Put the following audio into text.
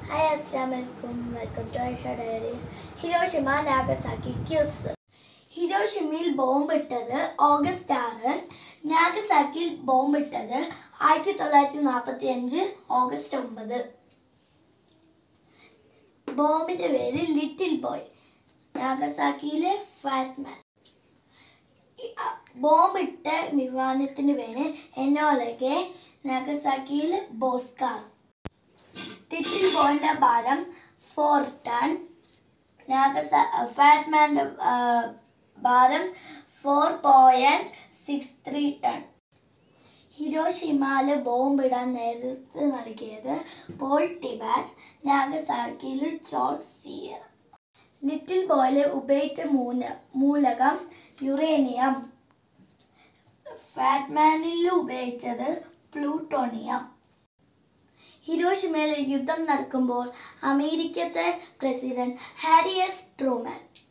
Hi, Assalamualaikum. Welcome to Aisha Diaries. Hiroshima, Nagasaki Quiz. ഹിരോഷിമയിൽ ബോംബിട്ടത് August 6, നാഗസാക്കിയിൽ ബോംബിട്ടത് 1945 ഓഗസ്റ്റ് 9. ബോംബിന്റെ പേര് ലിറ്റിൽ ബോയ്, നാഗസാക്കിയിലെ ഫാറ്റ്മാൻ. ബോംബിട്ട വിമാനത്തിന്റെ പേര് എനോളഗെ, നാഗസാക്കിയിലെ ബോസ്കാർ. ലിറ്റിൽ ബോയിന്റെ ഭാരം 4 ടൺ, ഫാറ്റ്മാന്റെ ഭാരം 4.63 ടൺ. ഹിരോഷിമയില് ബോംബിടാൻ നേതൃത്വം നൽകിയത് പോൾ ടിബാറ്റ്സ്, നാഗസാക്കിയിൽ ജോർജ് സിയർ. ലിറ്റിൽ ബോയില് ഉപയോഗിച്ച മൂലകം യുറേനിയം. ഫാറ്റ്മാനിൽ ഉപയോഗിച്ചത് പ്ലൂട്ടോണിയം. ഹിരോഷിമയിൽ യുദ്ധം നടക്കുമ്പോൾ അമേരിക്കത്തെ പ്രസിഡന്റ് ഹാരി എസ് ട്രൂമാൻ